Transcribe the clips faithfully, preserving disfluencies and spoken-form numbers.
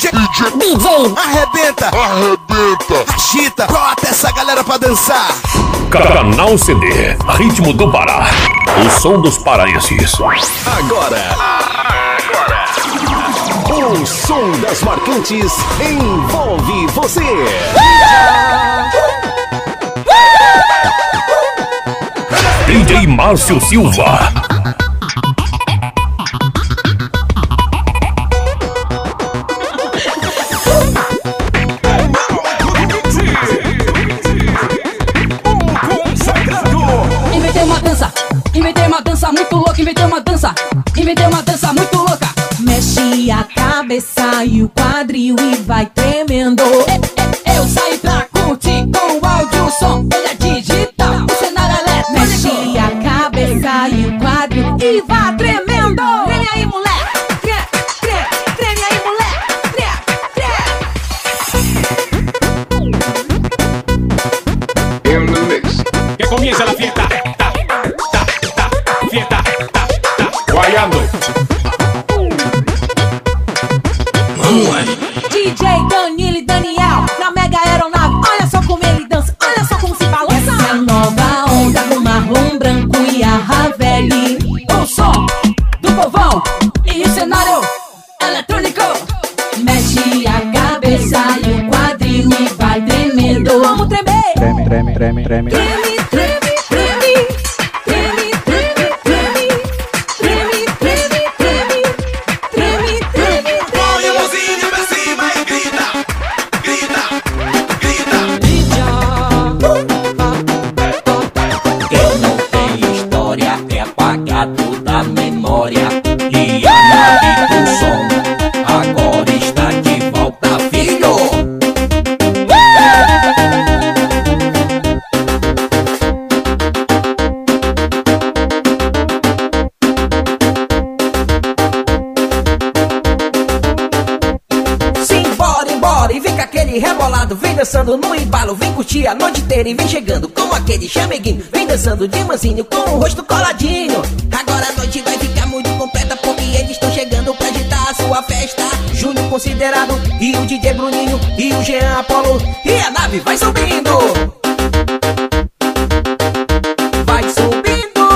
D J, D J, arrebenta, arrebenta, agita, bota essa galera pra dançar. Canal C D, ritmo do Pará, o som dos paraenses. Agora, agora, o som das marcantes envolve você. D J Márcio Silva. Inventei uma dança, inventei uma dança muito louca, inventei uma dança, inventei uma dança muito louca. Mexe a cabeça e o quadril e vai tremendo. Eu saí pra curtir com o áudio, o som, ele é digital, o cenário elétrico. Mexe a cabeça e o quadril e vai tremendo. Treme aí, moleque, treme, treme, treme aí, moleque, treme, treme. In the mix. Que comienza la fiesta. Ta, ta, ta, fiesta. Ta, ta, guayando. D J Danilo e Daniel na mega aeronave. Olha só como ele dança, olha só como se balança. Essa é a nova onda do marrom branco e a Ravelli. O som do povão e o cenário eletrônico. Mexe a cabeça e o quadril e vai tremendo. Vamos tremer. Treme, treme, treme, treme. Treme, treme, treme. Treme, treme, treme. Treme, treme, treme. Treme, treme, Põe a mãozinha pra cima e grita, grita, grita. Quem não tem história é apagado da memória. E a nave do som agora está de volta, filho. Simbora, embora e vem com aquele rebolado. Vem dançando no embalo, vem curtir a noite inteira e vem chegando com aquele chameguinho. Vem dançando de mansinho com o rosto coladinho. Agora a noite vai ficar muito completa porque eles estão chegando pra agitar a sua festa. Júnior Considerado e o D J Bruninho e o Jean Apolo. E a nave vai subindo. Vai subindo.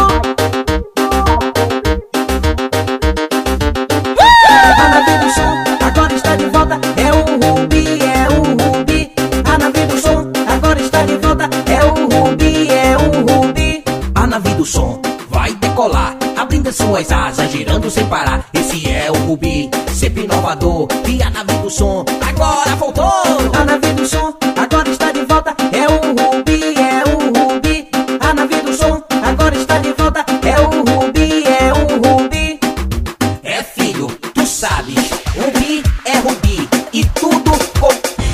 A nave do som agora está de volta. É o Rubi, é o Rubi. A nave do som agora está de volta. É o Rubi, é o Rubi. A nave do som vai decolar, abrindo suas asas, girando sem parar. Esse é o Rubi, sempre inovador. E a nave do som agora voltou. A nave do som agora está de volta. É o Rubi, é o Rubi. A nave do som agora está de volta. É o Rubi, é o Rubi. É filho, tu sabes, Rubi é Rubi e tudo com...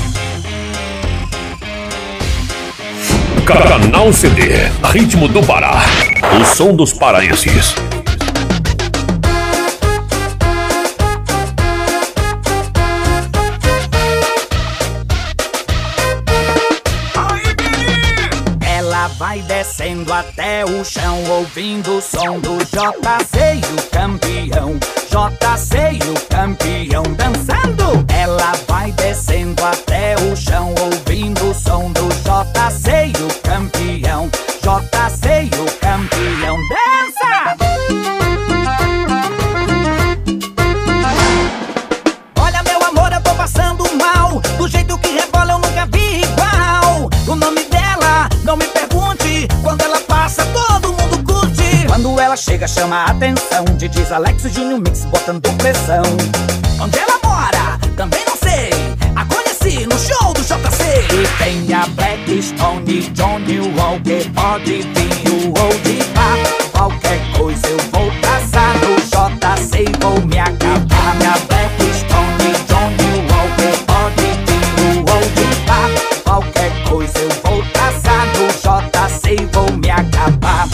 Canal C D, ritmo do Pará, o som dos paraenses. Ela vai descendo até o chão, ouvindo o som do J C e o campeão. J C e o campeão dançando. Ela vai descendo até o chão, ouvindo o som do J C e o campeão. J C e o campeão dança. Olha meu amor, eu tô passando mal. Do jeito que rebola eu nunca vi igual. O nome dela, não me pergunte. Quando ela passa todo mundo curte. Quando ela chega chama a atenção. D Js Alex e Junior Mix botando pressão. Onde ela mora, também não sei. A conheci no show do J C. E tem a Blackstone, Johnny Walker. Pode vir o Old Bar. Qualquer coisa eu vou traçar no J C e vou me acabar. Minha Blackstone, Johnny Walker. Pode vir o Old Bar. Qualquer coisa eu vou traçar no J C e vou me acabar.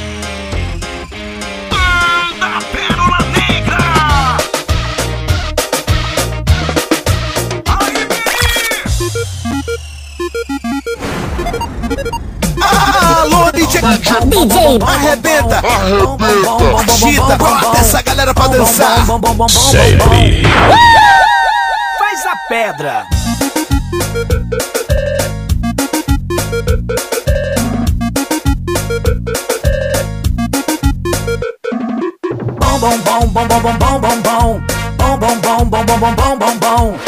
Banda Pérola Negra. Alô, D J, D J, arrebenta, arrebenta, agita, bota essa galera pra dançar. Série. Faz a pedra. Bom, bom, bom, bom, bom, bom, bom, bom, bom. Bom, bom, bom, bom, bom, bom, bom, bom, bom.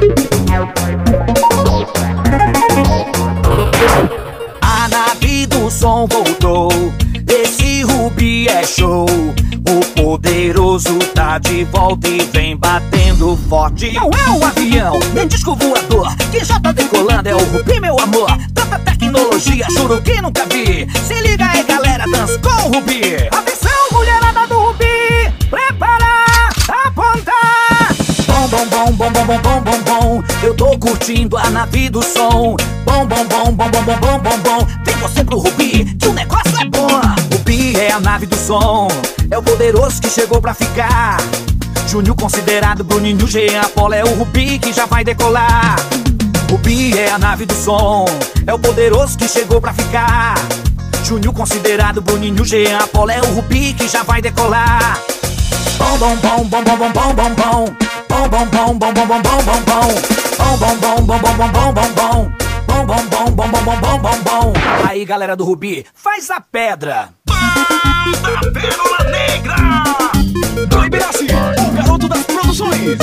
A nave do som voltou. Esse Rubi é show. O poderoso tá de volta e vem batendo forte. Não é um avião, nem disco voador, que já tá decolando, é o Rubi, meu amor. Tanta tecnologia, juro que nunca vi. Se liga aí, galera, dança com o Rubi. Atenção, mulherada do Rubi, prepara, apontar. Bom, bom, bom, bom, bom, bom, bom, bom, bom. Eu tô curtindo a nave do som. Bom, bom, bom, bom, bom, bom, bom, bom, bom. Vem você pro Rubi, que o negócio é bom. Rubi é a nave do som, é o poderoso que chegou pra ficar. Júnior considerado, Bruninho, Jean, Apolo, é o Rubi que já vai decolar. Rubi é a nave do som, é o poderoso que chegou pra ficar. Júnior considerado, Bruninho, Jean, Apolo, é o Rubi que já vai decolar. Bom, bom, bom, bom, bom, bom, bom, bom, bom. Bom, bom, bom, bom, bom, bom, bom, bom, bom. Bom, bom, bom, bom, bom, bom, bom, bom, bom. Bom, bom, bom, bom, bom, bom, bom, bom, bom. Aí, galera do Rubi, faz a pedra. Banda Pérola Negra. Doi Birassi, o garoto das produções.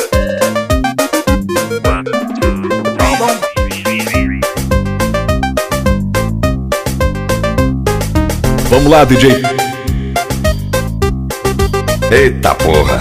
Bom, bom. Vamos lá, D J. Eita porra.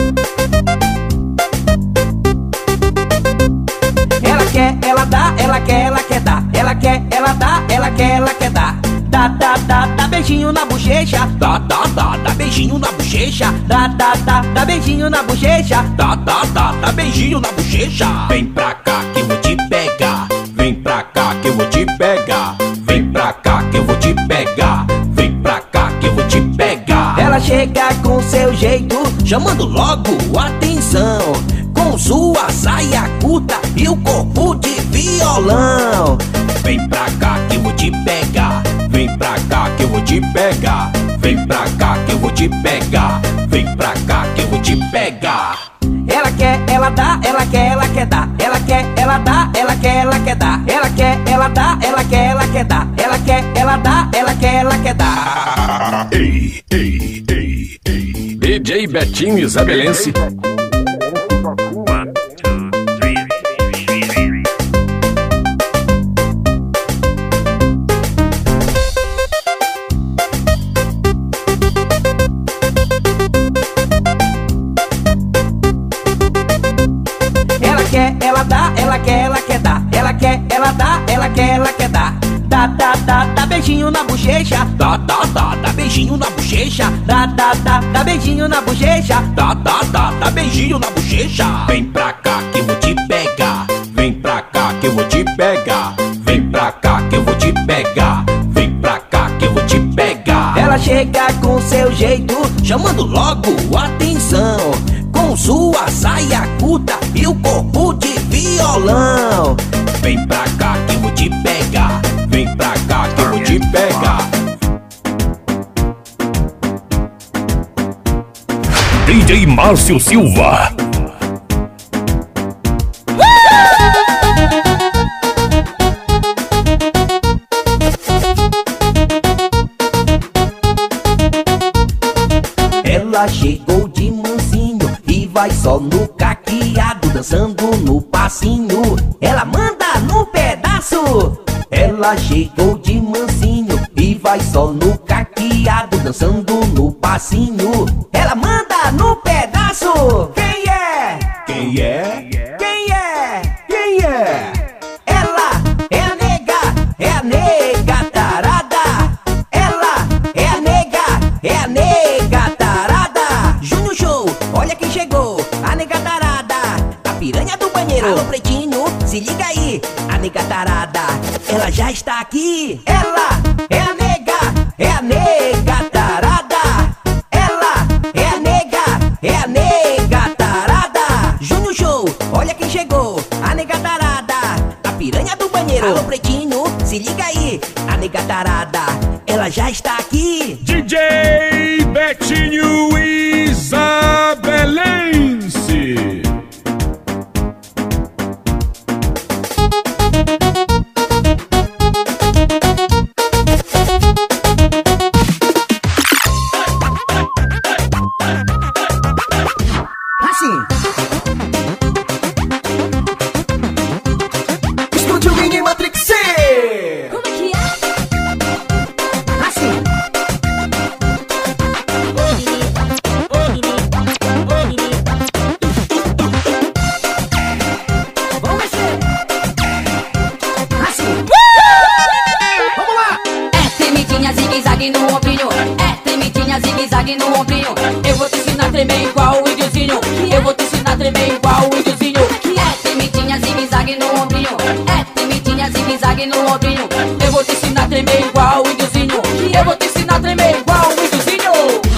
Ela quer, ela dá, ela quer, ela quer dar. Ela quer, ela dá, ela quer, ela quer dar. Dá, dá, dá, dá beijinho na bochecha. Dá, dá, dá, dá beijinho na bochecha. Dá, dá, dá, dá beijinho na bochecha. Dá, dá, dá, dá beijinho na bochecha. Vem pra cá que eu vou te pegar. Vem pra cá que eu vou te pegar. Vem pra cá que eu vou te pegar. Vem pra cá que eu vou te pegar. Ela chega com seu jeito, chamando logo atenção, com sua saia curta e o corpo de violão. Vem pra cá que eu vou te pegar. Vem pra cá que eu vou te pegar. Vem pra cá que eu vou te pegar. Vem pra cá que eu vou te pegar. Ela quer, ela dá, ela quer, ela quer dar. Ela quer, ela dá, ela quer, ela quer dar. Ela quer, ela dá, ela quer, ela quer dar. Ela quer, ela dá, ela quer, ela quer dar. Ei, ei, ei, ei. D J Betinho Isabelense. Ela dá, ela quer, ela quer dar. Ela quer, ela dá, ela quer, ela quer dar. Dá, dá, dá, dá beijinho na bochecha. Dá, dá, dá, dá beijinho na bochecha. Dá, dá, dá, dá beijinho na bochecha. Dá, dá, dá, dá beijinho na bochecha. Vem pra cá que eu vou te pegar. Vem pra cá que eu vou te pegar. Vem pra cá que eu vou te pegar. Vem pra cá que eu vou te pegar. Ela chega com seu jeito, chamando logo atenção, com sua saia curta e o corpo de violão. Vem pra cá que eu vou te pegar. Vem pra cá que eu vou te pegar. D J Márcio Silva. Ela chegou de mansinho e vai só no caqueado, dançando no passinho. Ela manda no pedaço. Ela chegou de mansinho e vai só no caqueado, dançando no passinho. Ela manda no pedaço. Quem é? Quem é? Quem é? Quem é? Ela é a nega, é a nega tarada. Ela é a nega, é a nega tarada. Júnior Show, olha quem chegou, a nega tarada, a piranha do banheiro. Alô pretinho, se liga aí, a nega tarada, ela já está aqui. Ela é a nega, é a nega tarada. Ela é a nega, é a nega tarada. Júnior Show, olha quem chegou, a nega tarada, a piranha do banheiro. Alô pretinho, se liga aí, a nega tarada, ela já está aqui. D J Betinho Isabelense. tremer igual o índiozinho. Eu vou te ensinar a tremer igual o índiozinho. É tremidinha, zigue-zague no ombrinho. É tremidinha, zigue-zague no ombrinho. Eu vou te ensinar a tremer igual o índiozinho. Eu vou te ensinar a tremer igual o índiozinho.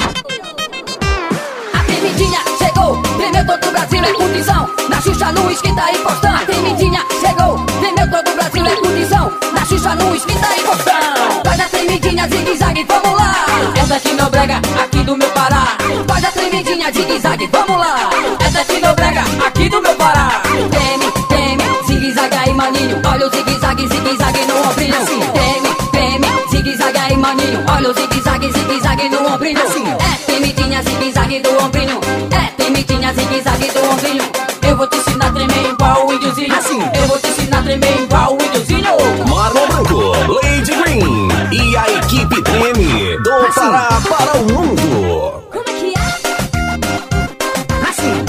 A tremidinha chegou, tremeu todo o Brasil, é condição. Na Xuxa, no esquenta e postão. A tremidinha chegou, tremeu todo o Brasil, é condição. Na Xuxa, no esquenta e postão. Faz a tremidinha, zigue-zague, vamos lá. Essa aqui no brega, aqui do meu Pará. Faz a tremidinha, zigue-zague, vamos lá. Essa aqui no brega, aqui do meu Pará. Treme, treme, zigue-zague aí, maninho. Olha o zigue-zague, zigue-zague no ombrinho. Treme, treme, zigue-zague aí, maninho. Olha o zigue-zague, zigue-zague no ombrinho. É tremidinha, zigue-zague do ombrinho. É tremidinha, zigue-zague do ombrinho. Eu vou te ensinar a tremer igual o índiozinho. Eu vou te ensinar a tremer igual o índiozinho. Marlon Branco, Lady Green e a equipe Treme do Pará para o mundo. Como é que é? Assim.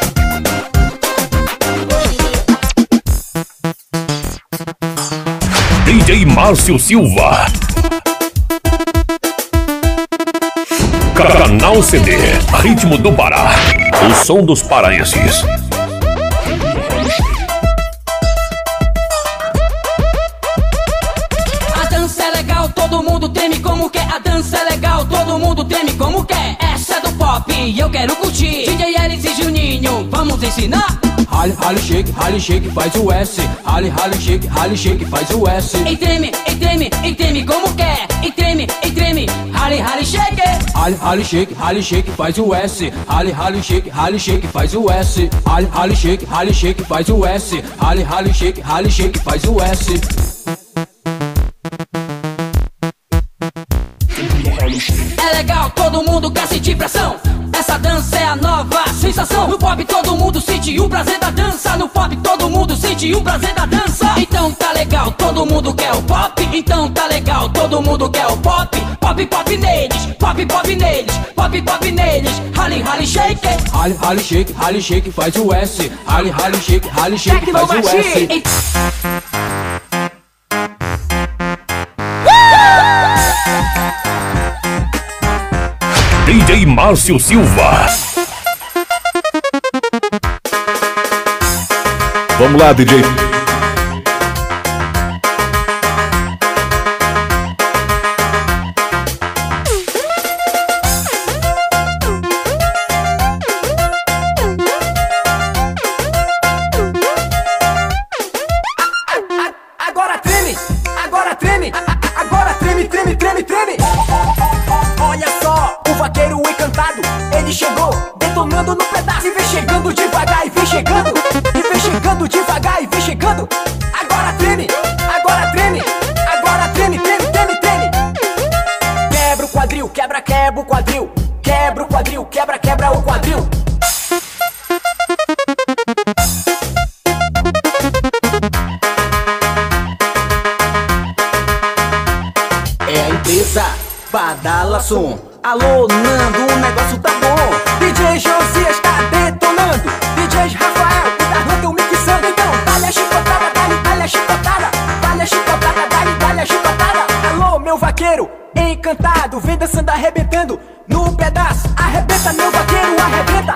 D J Márcio Silva. Canal C D, Ritmo do Pará. O som dos paraenses. A dança é legal, todo mundo treme como quer. A dança é legal, todo mundo treme como quer. Essa é do pop e eu quero curtir. D J Elis e Juninho, vamos ensinar? Rally, rally, shake, rally, shake, faz o S. Rally, rally, shake, rally, shake, faz o S. E treme, e treme, e treme como quer. E treme, e treme, rally, rally, shake. Rally, rally, shake, rally, shake, faz o S. Rally, rally, shake, rally, shake, faz o S. Rally, rally, shake, rally, shake, faz o S. Rally, rally, shake, rally, shake, faz o S. É legal, todo mundo quer sentir pressão. Essa dança é a nova sensação. No pop todo mundo sente o prazer da dança. No pop todo mundo sente o prazer da dança. Então tá legal, todo mundo quer o pop. Então tá legal, todo mundo quer o pop. Pop, pop neles, pop, pop neles, pop, pop neles. Rally, rally, shake. Rally, rally, shake, rally, shake, faz o S. Rally, rally, shake, rally, shake, faz o S. D J Márcio Silva. Vamos lá, D J. Agora treme, agora treme, agora treme, treme, treme, treme. Olha só, o vaqueiro encantado, ele chegou detonando no pedaço. E vem chegando devagar, e vem chegando, e vem chegando devagar, e vem chegando. Agora treme, agora treme, agora treme, treme, treme, treme. Quebra o quadril, quebra, quebra o quadril. Quebra o quadril, quebra, quebra o quadril. É a empresa Badala Som. Alô, Nando, o negócio tá bom. D J Josias tá detonando. D J Rafael, o Darlan tão mixando. Então, dá-lhe a chicotada, dá-lhe, dá-lhe a chicotada. Dá-lhe a chicotada, dá-lhe, dá-lhe a chicotada. Alô, meu vaqueiro encantado, vem dançando, arrebentando no pedaço. Arrebenta, meu vaqueiro, arrebenta.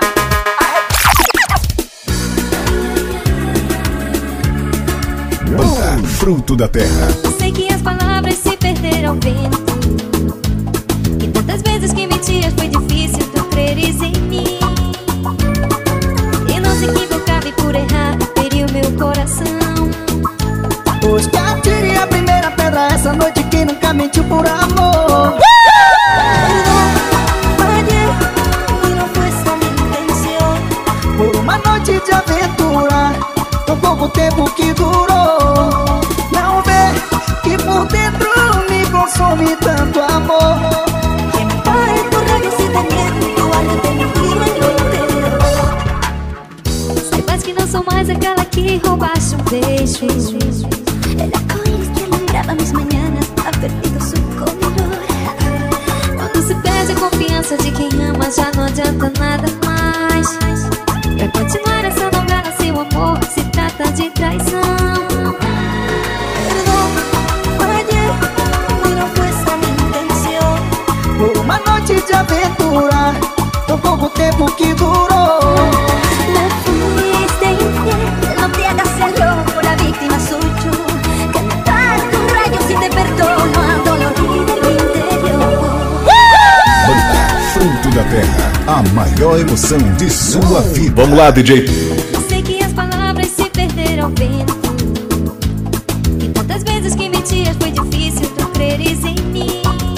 Banda Fruto da Terra. Sei que as palavras se perderam ao vento. E tantas vezes que mentias foi difícil tu creres em mim. E não se equivocava e por errar feriu meu coração. Pois que atire a primeira pedra essa noite que nunca mentiu por amor. Falhei e não foi essa minha intenção. Por uma noite de aventura, tão pouco tempo que durou. Não vê que por dentro me consome tanto amor. Ay, tu rabia se daña, tu alma tem um clima inteiro. Saiba que não sou mais aquela que roubaste um beijo. El arcoíris que alumbraba mis mañanas ha perdido su color. Quando se perde a confiança de quem ama, já não adianta nada mais. Pra continuar essa novela, seu amor se trata de traição. Por uma noite de aventura, tão pouco pouco tempo que durou. Me fuiste infiel, no te hagas el loco, la víctima soy yo. Cantar con rayos y te perdono al dolor del interior. Banda Fruto da Terra, a maior emoção de sua vida. Vamos lá, D J. Sei que as palavras se perderam ao vento. E quantas vezes que mentias foi difícil tu creres em mim.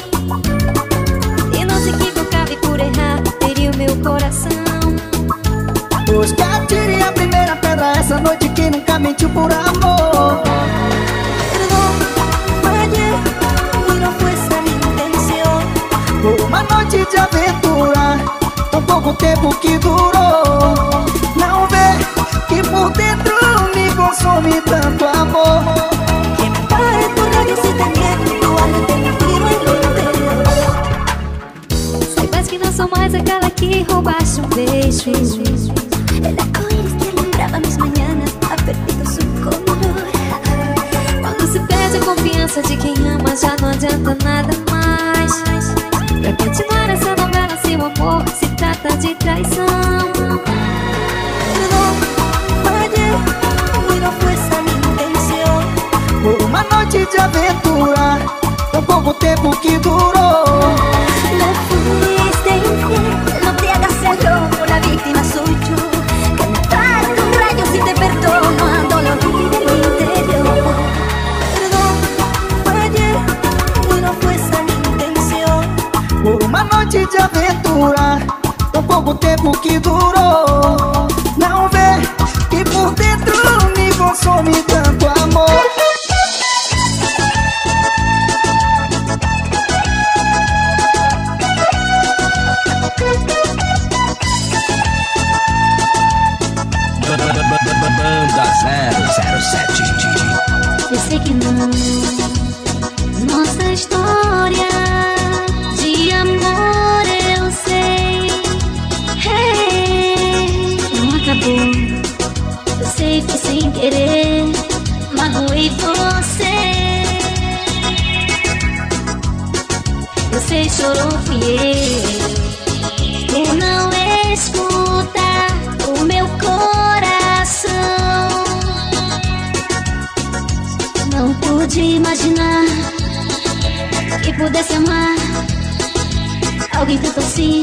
E não se equivocava e por errar teria o meu coração. Pois que atire a primeira pedra essa noite que nunca mentiu por amor. Perdón, fallé y no fue esa mi intención. Por uma noite de aventura, tão pouco tempo que durou. Não vê que por dentro me consome tanto amor. Que me pare por rayos y te niego tu alma tem um tiro en lo interior. Saiba que não sou mais aquela que roubaste um beijo. El arcoíris que lembraba mis mañanas ha perdido su color. Quando se perde a confiança de quem ama, já não adianta nada mais. Pra continuar essa novela, se o amor se trata de traição. Perdón, fallé y no fue esa mi intención. Por uma noite de aventura, tão pouco tempo que durou. Me fuiste infiel, no te hagas el loco, la víctima soy yo. Cantar con rayos y te perdono al dolor del interior. Perdón, fallé y no fue esa mi intención. Por uma noite de aventura, tão pouco tempo que durou. Não vê que por dentro me consome tanto amor. Banda zero zero sete. Eu sei que não. Nossa história de amor eu sei. Hey, não acabou. Eu sei que sem querer magoei você. Você chorou, fui eu. Por não escutar o meu coração. Não pude imaginar que pudesse amar alguém tanto assim.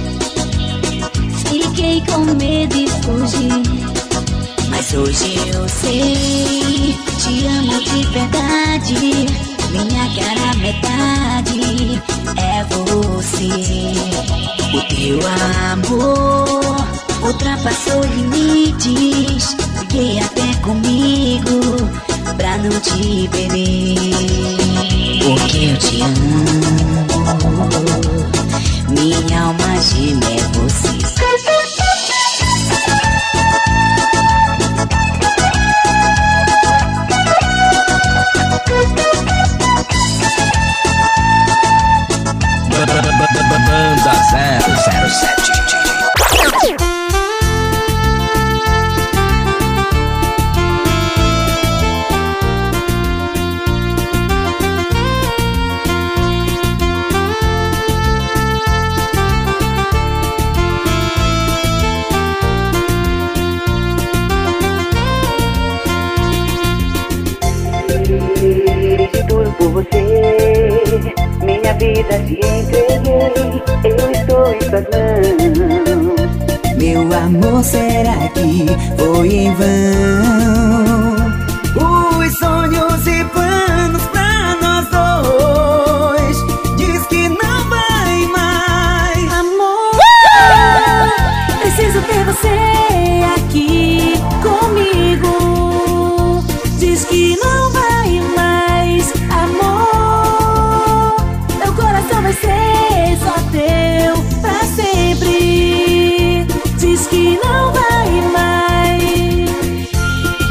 Fiquei com medo e fugi. Mas hoje eu sei, te amo de verdade. Minha cara metade é você. O teu amor ultrapassou limites. Fiquei até comigo pra não te perder. Porque eu te amo, minha alma gêmea é você. Banda zero zero sete. Tudo por você, minha vida te entreguei, eu estou em suas mãos. Meu amor, será que foi em vão? Os sonhos e planos pra nós dois diz que não vai mais. Amor, preciso ter você aqui comigo. Diz que não vai mais. Amor, meu coração vai ser só teu pra sempre. Diz que não vai mais.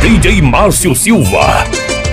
D J Márcio Silva.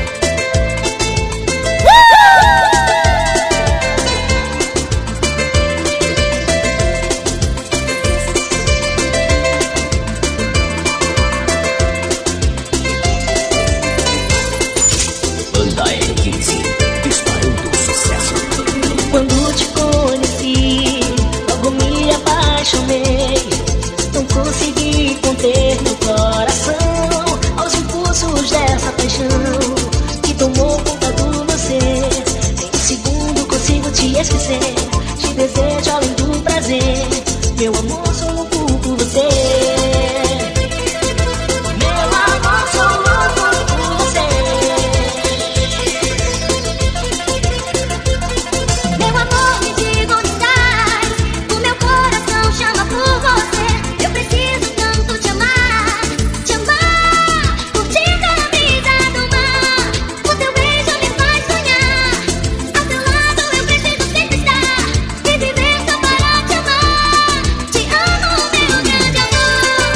Quando te conheci, logo me apaixonei. Não consegui conter meu coração aos impulsos dessa paixão que tomou conta do meu ser. Em um segundo consigo te esquecer. Te desejo além do prazer. Meu amor, sou louco por você. Meu amor, sou louco por você. Meu amor, me diga onde estás. O meu coração chama por você. Eu preciso tanto te amar, te amar. Curtindo a brisa do mar. O teu beijo me faz sonhar. Ao teu lado eu preciso sempre estar. E viver só para te amar. Te amo, meu grande amor.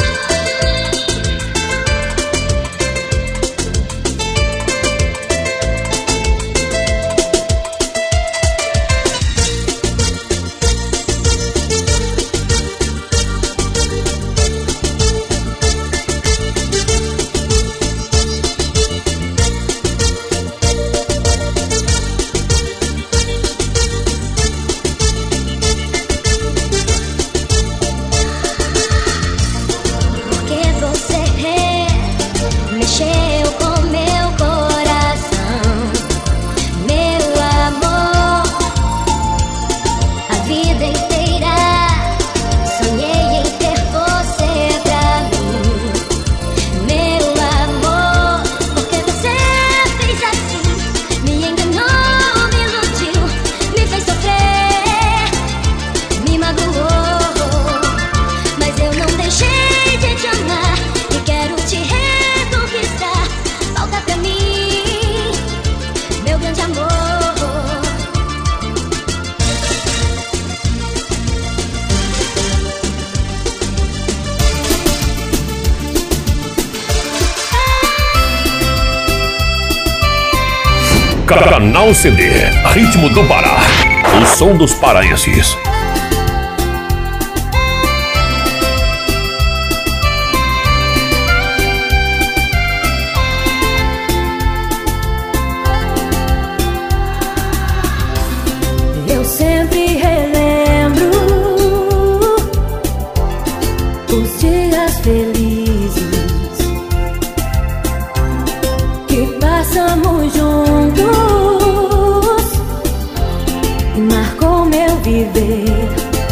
Porque você mexeu com meu coração, meu amor. A vida inteira sonhei em ter você pra mim, meu amor. Porque você fez assim, me enganou, me iludiu, me fez sofrer, me magoou. Mas eu não deixei de te amar e quero te reconquistar. Volta pra mim, meu grande amor. Canal C D, Ritmo do Pará. O som dos paraenses. Eu sempre relembro os dias felizes que passamos juntos e marcou meu viver.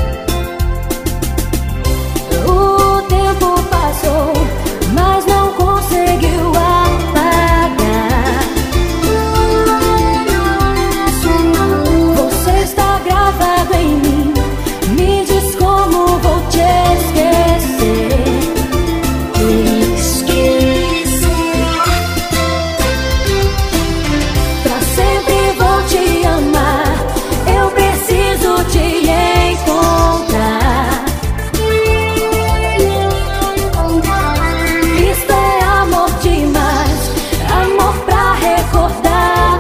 O tempo passou, mas não conseguiu apagar. Você está gravado em mim. Me diz como vou te esquecer. Esquecer. Pra sempre vou te amar. Eu preciso te encontrar. Isto é amor demais, amor pra recordar.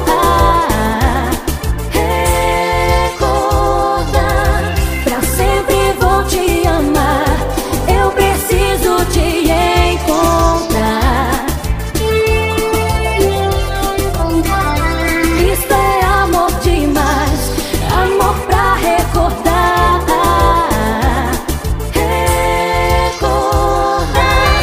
Recordar. Pra sempre vou te amar. Eu preciso te encontrar. Isto é amor demais, amor pra recordar. Recordar.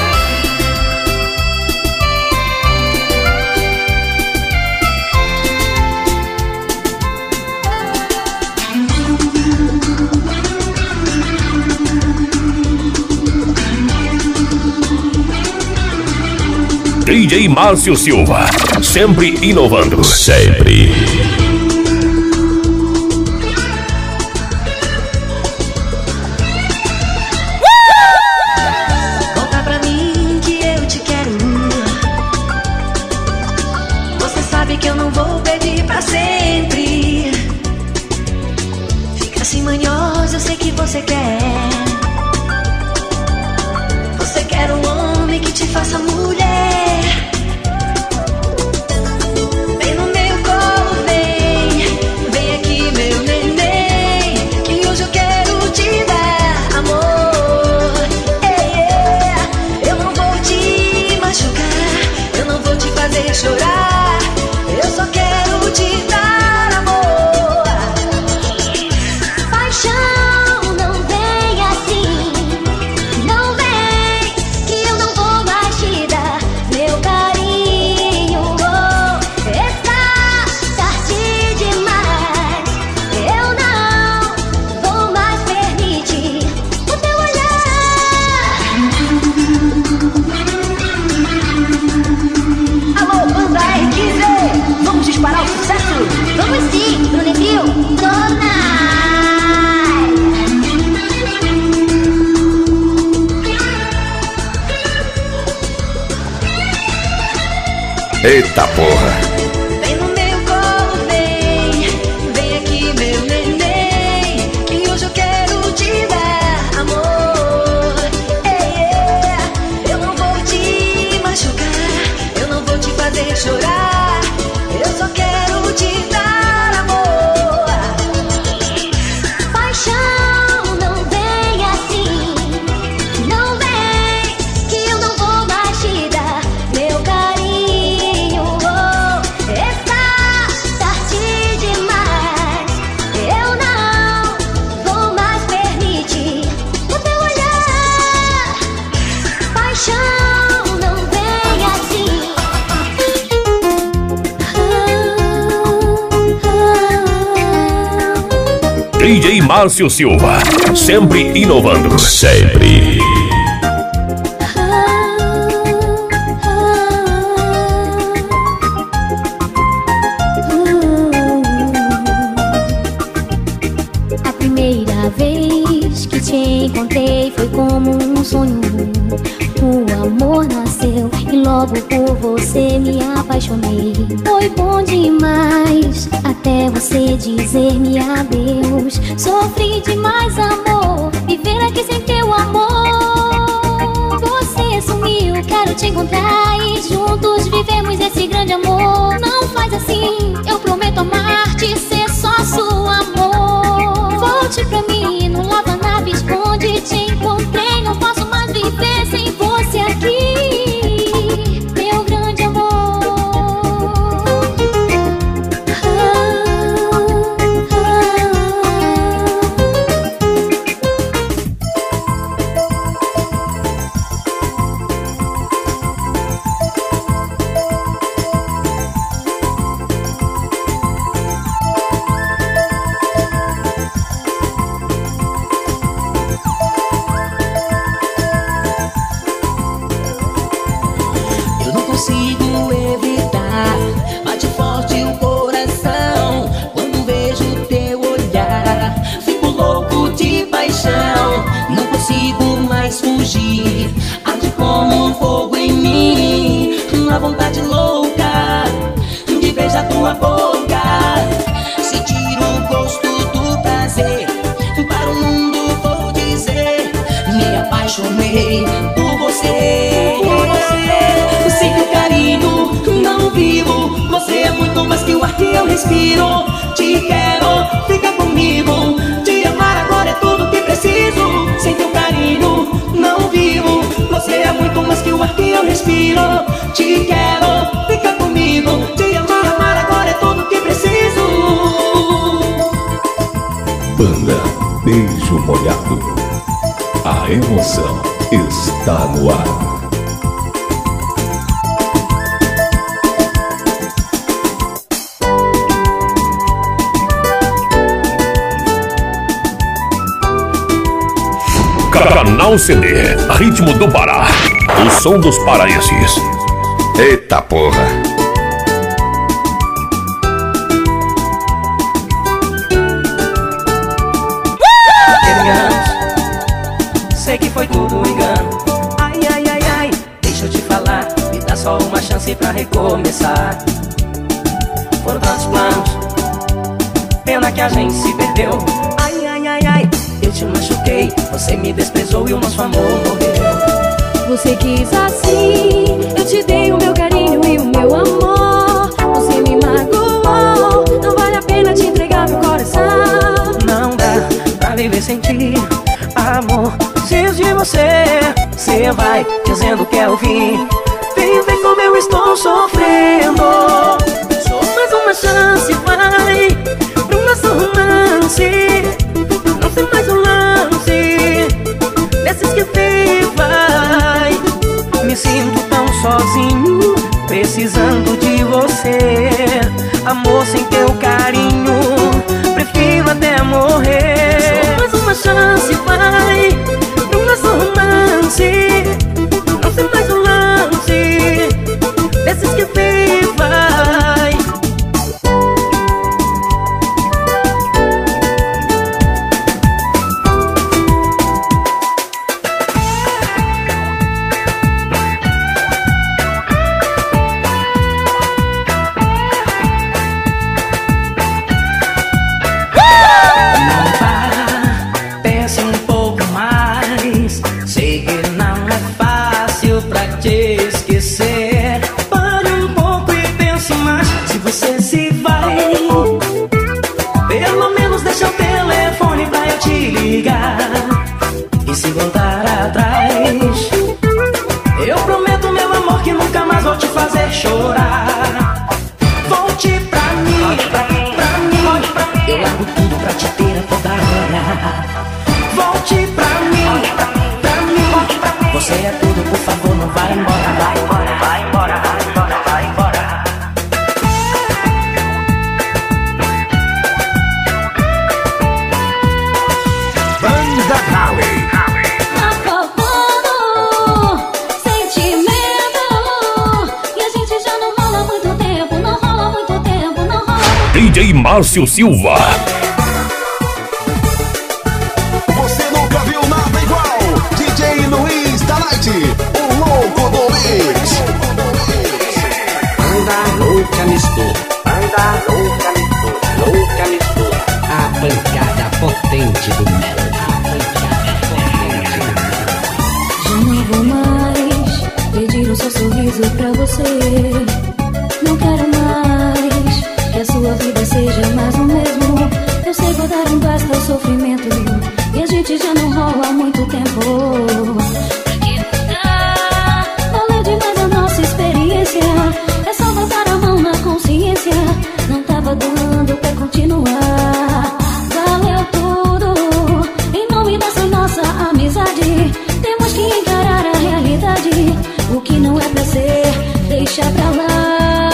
D J Márcio Silva, sempre inovando. Sempre. Volta pra mim que eu te quero. Você sabe que eu não vou pedir pra sempre. Fica assim manhosa, eu sei que você quer. Você quer um homem que te faça mulher. Eita porra! Vem no meu colo, vem, vem aqui meu neném, que hoje eu quero te dar amor. Ei, ei, eu não vou te machucar, eu não vou te fazer chorar, eu só quero te dar amor. Paixão, não vem assim, não vem, que eu não vou mais te dar meu carinho. Oh, está tarde demais, eu não vou mais permitir o teu olhar. Paixão, não vem assim. D J Márcio Silva, sempre inovando. Sempre. A primeira vez que te encontrei foi como um sonho. O amor nasceu e logo por você me apaixonei. Foi bom demais até você dizer-me adeus. Sofri demais, amor, viver aqui sem teu amor. Você sumiu, quero te encontrar e juntos vivemos esse grande amor. Não faz assim, eu prometo amar-te, ser só seu amor. Volte pra mim, no Lava Naves, onde te encontrei. Não posso mais viver sem você aqui, meu grande amor. Eu não consigo evitar, bate forte o coração quando vejo teu olhar. Fico louco de paixão, não consigo mais fugir. Arde como um fogo em mim, uma vontade louca de beijar tua boca. Sentir o gosto do prazer, para o mundo vou dizer, me apaixonei por você. Sem teu carinho não vivo, você é muito mais que o ar que eu respiro. Te quero, fica comigo, te amar agora é tudo que preciso. Sem teu carinho não vivo, você é muito mais que o ar que eu respiro. Te quero, fica comigo, te amar, amar agora é tudo que preciso. Banda Beijo Molhado. A emoção está no ar. Canal C D, Ritmo do Pará, o som dos paraenses. Eita porra! Sei que foi tudo um engano. Ai, ai, ai, ai, deixa eu te falar, me dá só uma chance pra recomeçar. Foram tantos planos, pena que a gente se perdeu. Ai, ai, ai, ai, eu te machuquei, você me desprezou e o nosso amor morreu. Você quis assim, eu te dei o meu carinho e o meu amor. Você me magoou, não vale a pena te entregar meu coração. Não dá pra viver sem ti, amor, preciso de você. Cê vai dizendo que é o fim, vem ver como eu estou sofrendo. Só mais uma chance, vai, pro nosso romance. Não sei mais um lance desses que vem, vai. Me sinto tão sozinho, precisando de você. Amor sem teu carinho, prefiro até morrer. Só mais uma chance, vai, pro nosso romance. Não sei mais um lance desses que vem, vai. E se voltar atrás, eu prometo, meu amor, que nunca mais vou te fazer chorar. Volte pra mim, pra mim, pra mim. Eu largo tudo pra te ter a toda hora. Volte pra mim, pra mim, pra mim. Você é tudo, por favor, não vai embora. Vai embora, vai embora, vai embora, vai embora. Banda Howie. Tá faltando sentimento. E a gente já não rola muito tempo. Não rola muito tempo, não rola muito D J Márcio Silva. Você nunca viu nada igual. D J Luiz da Night, o louco do mix. Anda louca mistura, anda louca mistura, louca mistura. A pancada potente do Melo. A pancada potente do Melo. Já não vou mais pedir o seu sorriso pra você. Não quero mais que a sua vida seja mais o mesmo. Eu sei, vou dar um basta ao sofrimento. E a gente já não rola há muito tempo. Pra que mudar? Valeu demais a nossa experiência. É só botar a mão na consciência. Não tava dando pra continuar. Valeu tudo em nome dessa nossa amizade. Temos que encarar a realidade. O que não é pra ser, deixa pra lá.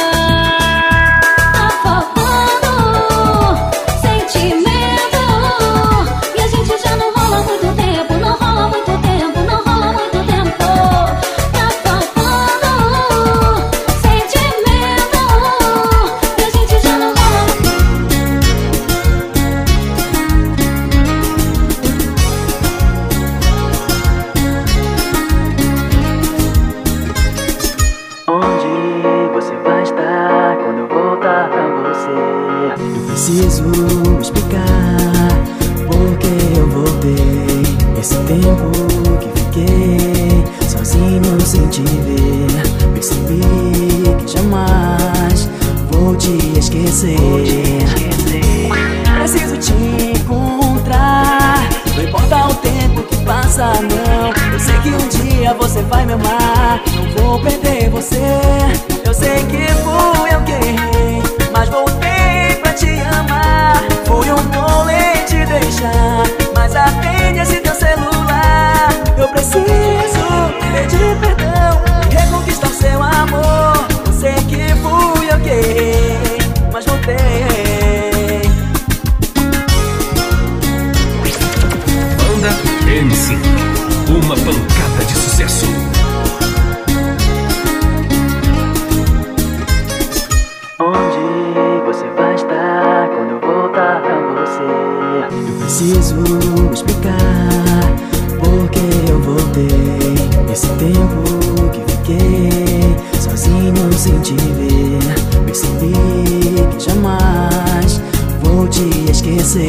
Tá faltando sentimento. E a gente já não rola muito tempo. Não rola muito tempo, não rola muito tempo. Tá faltando sentimento. E a gente já não rola. Onde você vai estar quando eu voltar pra você? Eu preciso explicar porque eu voltei. Esse tempo que fiquei sozinho sem te ver, percebi que jamais vou te esquecer. Preciso te encontrar, não importa o tempo que passa, não. Eu sei que um dia você vai me amar, não vou perder você. Eu sei que fui eu que errei, mas voltei pra te amar. Fui um tolo em te deixar, mas atende esse teu celular. Eu preciso pedir perdão e reconquistar seu amor. Eu sei que fui eu que errei, mas voltei. Banda M C, uma pancada de sucesso. Onde você vai estar quando eu voltar pra você? Eu preciso explicar porque eu voltei. Esse tempo que fiquei sozinho sem te ver, percebi que jamais vou te esquecer.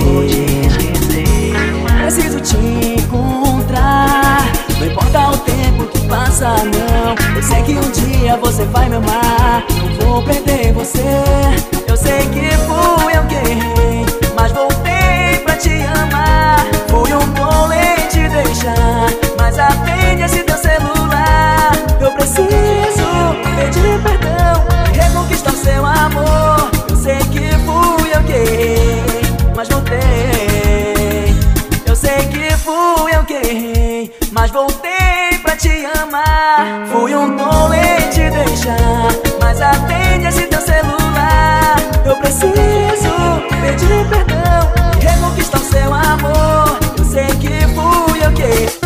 Preciso te encontrar, não importa o tempo que passa, não. Eu sei que um dia você vai me amar, não vou perder você. Eu sei que fui eu que errei, mas voltei pra te amar. Fui um tolo em te deixar, mas atende esse teu celular. Eu preciso pedir perdão e reconquistar seu amor. Eu sei que fui eu que errei, mas voltei. Eu sei que fui eu que errei, mas voltei pra te amar. Fui um tolo em te deixar, mas atende esse teu celular. Eu preciso pedir perdão e reconquistar seu amor. Eu sei que fui eu que errei.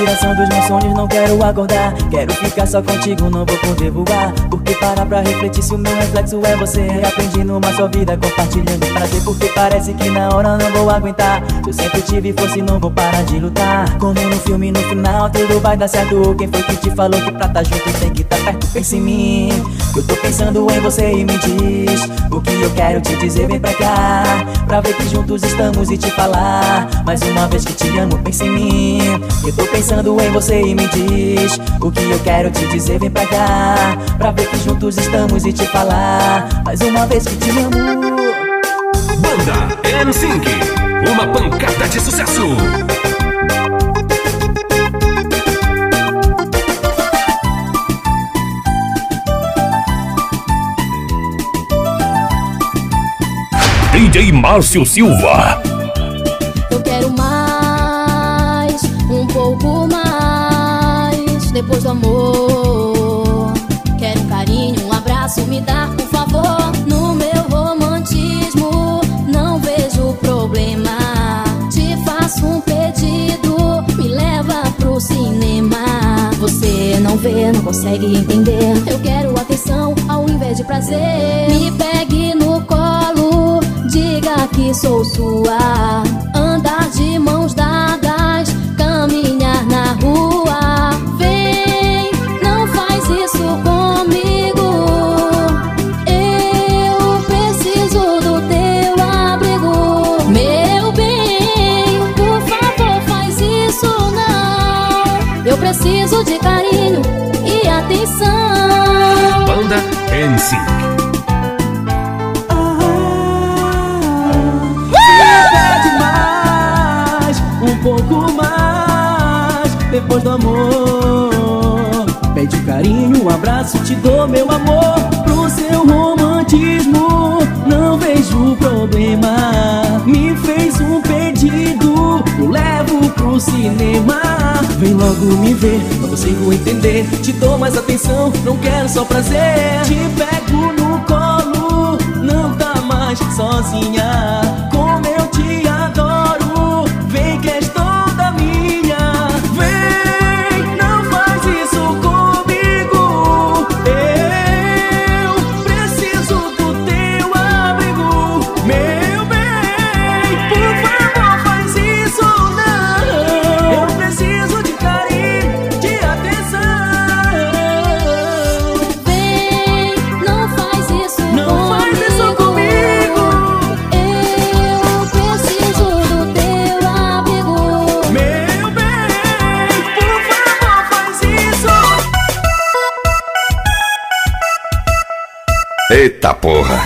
inspiração dos meus sonhos, não quero acordar. Quero ficar só contigo, não vou poder voar. Porque parar pra refletir se o meu reflexo é você. Aprendi numa só vida, compartilhando prazer. Porque parece que na hora não vou aguentar. Se eu sempre tive força e não vou parar de lutar. Como no filme, no final tudo vai dar certo. Quem foi que te falou que pra tá junto tem que tá perto? Pensa em mim, eu tô pensando em você e me diz o que eu quero te dizer, vem pra cá. Pra ver que juntos estamos e te falar mais uma vez que te amo, pensa em mim. Eu tô pensando em você e me diz o que eu quero te dizer, vem pra cá. Pra ver que juntos estamos e te falar mais uma vez que te amo. Banda N cinco, uma pancada de sucesso. D J Márcio Silva. Eu quero mais, um pouco mais, depois do amor. Quero um carinho, um abraço, me dá, por favor. No meu romantismo, não vejo problema. Te faço um pedido, me leva pro cinema. Você não vê, não consegue entender. Eu quero atenção ao invés de prazer. Me pegue no colo, diga que sou sua. Andar de mãos dadas, caminhar na rua. Vem, não faz isso comigo. Eu preciso do teu abrigo. Meu bem, por favor, faz isso não. Eu preciso de carinho e atenção. Banda N cinco. Um pouco mais, depois do amor. Pede carinho, um abraço, te dou meu amor. Pro seu romantismo, não vejo problema. Me fez um pedido, eu levo pro cinema. Vem logo me ver, não consigo entender. Te dou mais atenção, não quero só prazer. Te pego no colo, não tá mais sozinha. Como eu te adoro, vem que és toda minha. Vem, não faz isso comigo. Eu preciso do teu abrigo. Meu bem, por favor, faz isso não. Eu preciso de carinho, de atenção. Vem, não faz isso Não comigo. faz isso comigo. Eu preciso do teu abrigo. Meu bem, por favor, faz isso. Eita porra.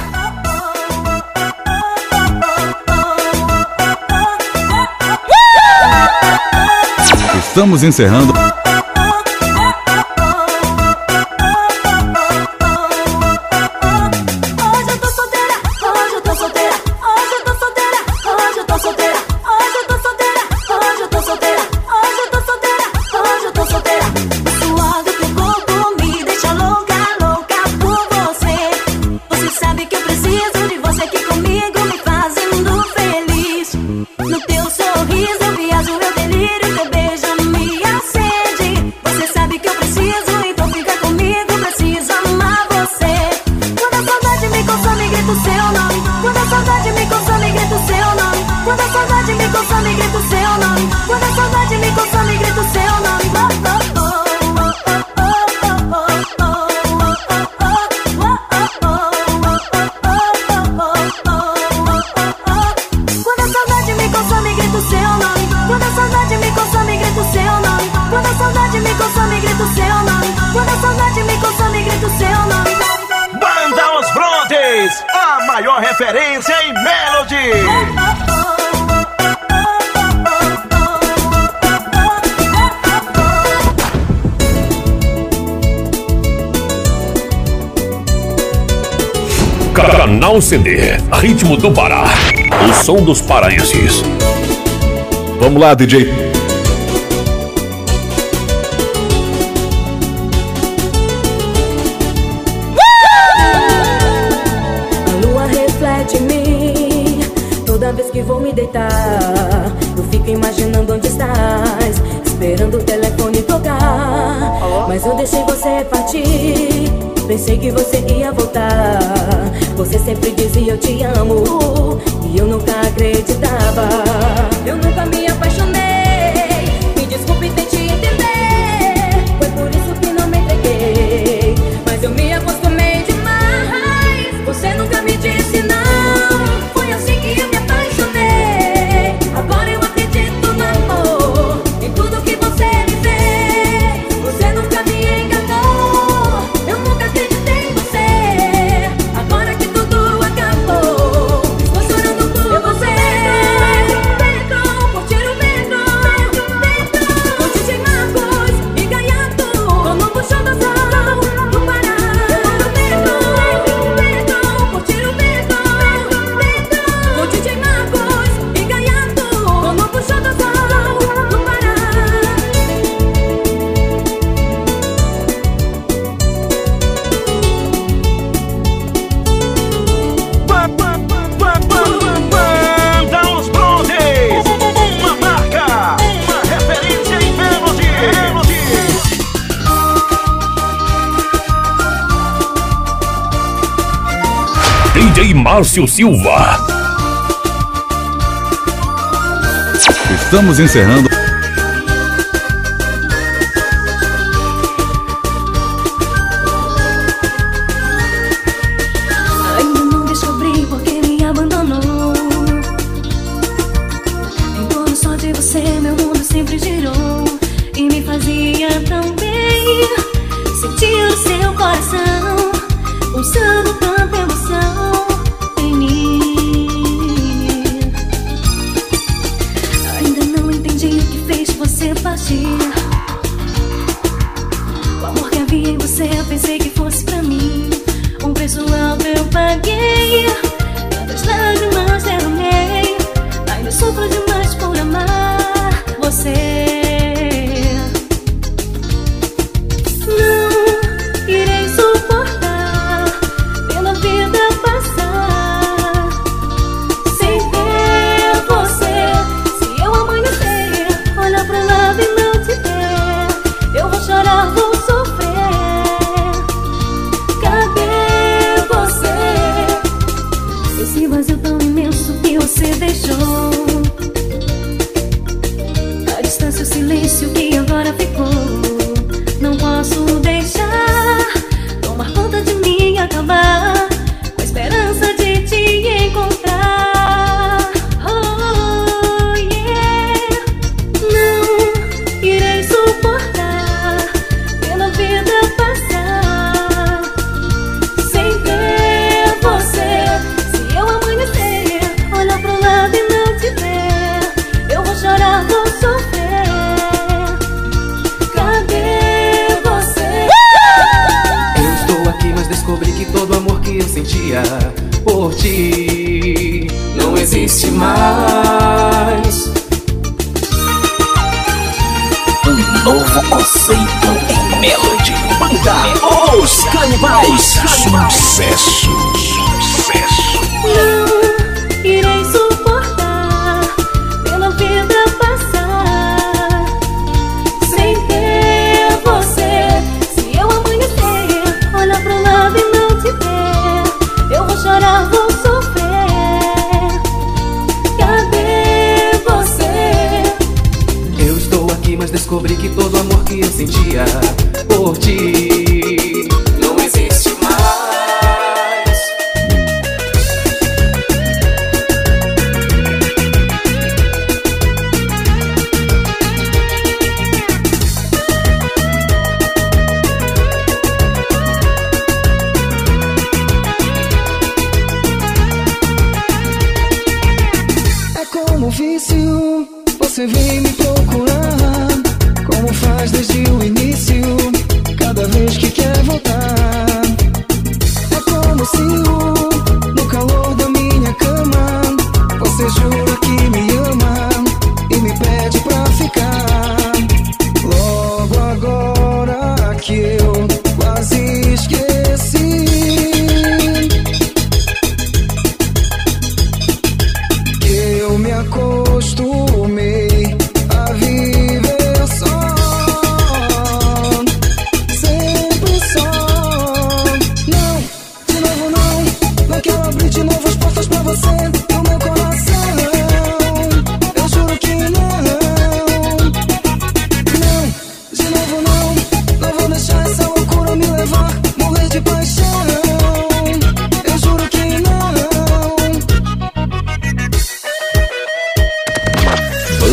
Estamos encerrando. Hoje eu tô solteira, hoje eu tô solteira, hoje eu tô solteira, hoje eu tô solteira, hoje eu tô solteira, hoje eu tô solteira, hoje eu tô solteira, hoje eu tô solteira. O suor do teu corpo me deixa louca, louca por você. Você sabe que eu preciso de você aqui comigo, me fazendo feliz. No teu sorriso eu viajo, eu delírio, teu beijo me acende. Você sabe que eu preciso, então fica comigo, preciso amar você. Quando a saudade me consome, grito seu nome. Quando a saudade me consome, grito seu nome. Quando a saudade me consome, grito seu nome. Quando a saudade me consome, grito seu nome. Oh, oh, oh, oh, oh, oh, Quando a saudade me consome, grito seu nome. Quando a saudade me consome, grito seu nome. Quando a saudade me consome, grito seu nome. Quando a saudade me consome, grito seu nome. Banda Os Brontes, a maior referência em Melody. Canal C D, Ritmo do Pará. O som dos paraenses. Vamos lá, D J. A lua reflete em mim. Toda vez que vou me deitar, eu fico imaginando onde estás. esperando o telefone tocar. Mas eu deixei você partir, pensei que você ia voltar. Você sempre dizia eu te amo, e eu nunca acreditava. Eu nunca me apaixonei, me desculpe, tente entender. Foi por isso que não me entreguei, mas eu me acostumei demais. Você nunca me disse não, foi assim que eu me apaixonei. Agora eu acredito no amor, em tudo que você me fez. Você nunca me enganou, eu nunca acreditei em você. Agora que tudo acabou, estou chorando por você. Vento, curtir o vento, vento, com D J Marcos e Gaiato, tô no puxão da zona do Pará. Vento, vento, curtir o vento, vento, com D J Marcos e Gaiato, tô no puxão da zona do Pará. Banda Os Bronzes, uma marca, uma referência em Melody. D J Márcio Silva. Estamos encerrando. Ainda não descobri por que me abandonou. Em torno só de você meu mundo sempre girou, e me fazia tão bem sentir o seu coração pulsando tanta emoção em mim. Ainda não entendi o que fez você partir. O amor que havia em você eu pensei que fosse pra mim. Um preço alto eu paguei, tantas lágrimas derramei. Ainda sofro demais por amar você. Não irei suportar vendo a vida passar sem ter você. Se eu amanhecer, olhar pro lado e não te ver, eu vou chorar, vou sofrer. Cadê você? Esse vazio tão imenso que você deixou. A distância, o silêncio que agora ficou. Não posso deixar tomar conta de mim e acabar com a esperança de te encontrar. Oh, yeah. Não irei suportar vendo a vida passar sem ter você. Se eu amanhecer, olhar pro lado e não te ver, eu vou chorar, vou sofrer. Cadê você? Eu estou aqui, mas descobri que todo amor que eu sentia por ti não existe mais. Um novo conceito em Melody. Banda Os Canibais. Sucesso. Sucesso. Não irei suportar vendo a vida passar sem ter você. Se eu amanhecer, olhar pro lado e não te ver, eu vou chorar, vou sofrer. Cadê você? Eu estou aqui, mas descobri que todo amor que eu sentia por ti não existe mais. É como um vício, você vem me procurar, como faz desde o início, cada vez que quer voltar. É como se o, no calor da minha cama, você jura que me ama e me pede pra ficar. Logo agora que eu quase esqueci que eu me acostumei a viver só.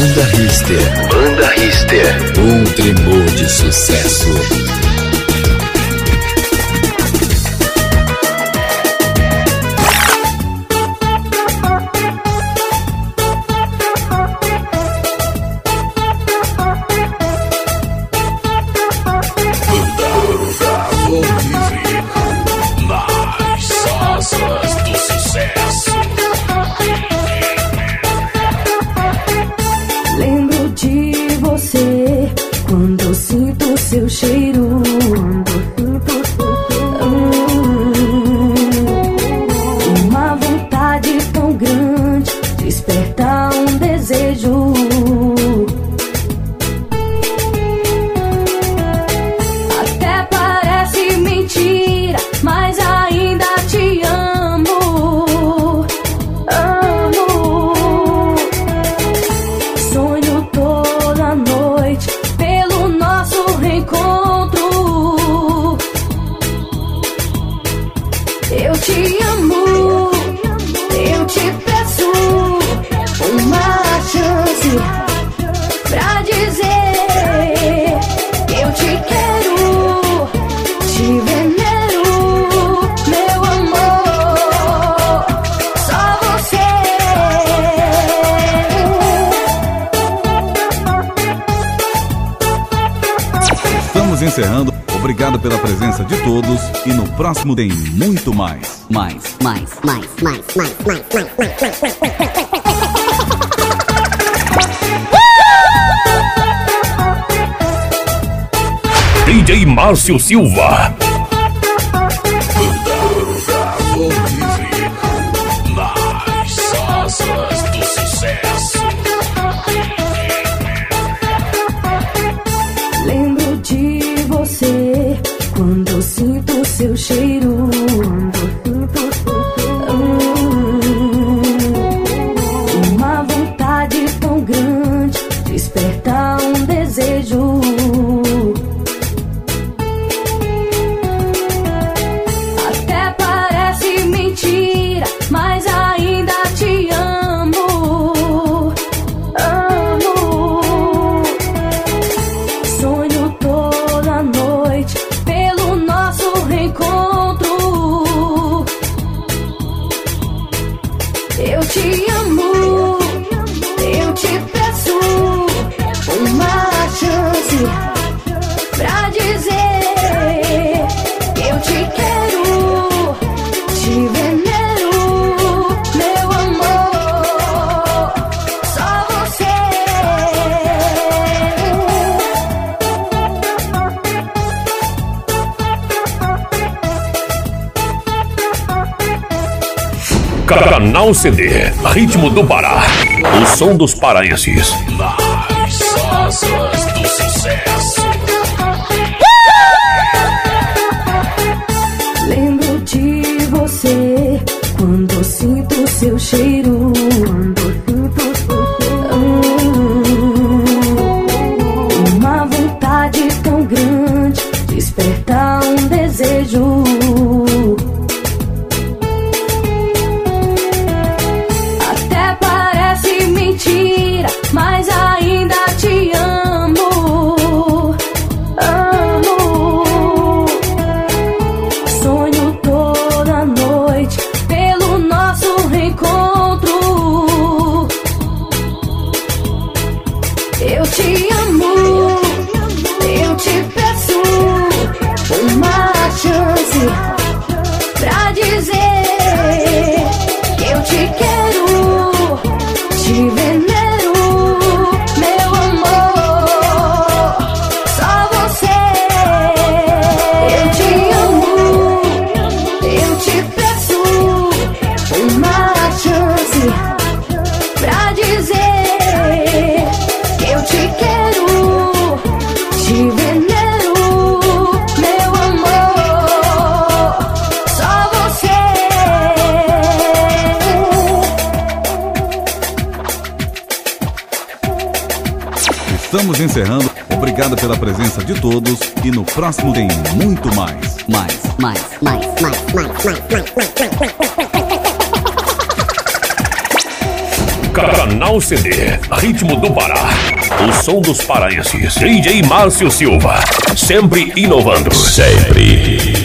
Banda Richter. Banda Richter. Um tremor de sucesso. Lembro de você quando sinto seu cheiro. Hum, uma vontade tão grande, despertar um desejo. Até parece mentira, mas ainda te amo. Amo. Sonho toda noite pelo nosso reencontro. Eu te amo, eu te peço uma chance pra dizer eu te quero, te venero, meu amor, só você. Estamos encerrando. Obrigado pela presença de todos e no próximo tem muito mais. Mais, mais, mais, mais, mais, mais, mais, mais, mais, mais, mais. D J Márcio Silva. Nas asas do sucesso. Lembro de você quando sinto seu cheiro. Hum, uma vontade tão grande, despertar um desejo. Até parece mentira, mas ainda te amo. Amo. Sonho toda noite pelo nosso reencontro. Eu te amo, eu te peço uma chance pra dizer eu te quero, te venero, meu amor, só você. Canal C D, Ritmo do Pará. O som dos paraenses. Nas asas do sucesso. Lembro de você quando sinto seu cheiro. Hum, uma vontade tão grande, despertar um desejo. Até parece mentira, mas ainda te amo. Amo. Sonho toda noite pelo nosso reencontro. Eu te amo, eu te peço uma chance pra dizer eu te quero, te venero, meu amor, só você. Eu te amo, eu te peço uma chance pra dizer eu te quero, te venero, meu amor, só você. Estamos encerrando. Obrigado pela presença de todos e no próximo tem muito mais. Mais, mais, mais, mais, mais, mais, mais, mais, mais, mais, mais. Canal C D, Ritmo do Pará. O som dos paraenses. D J Márcio Silva. Sempre inovando. Sempre.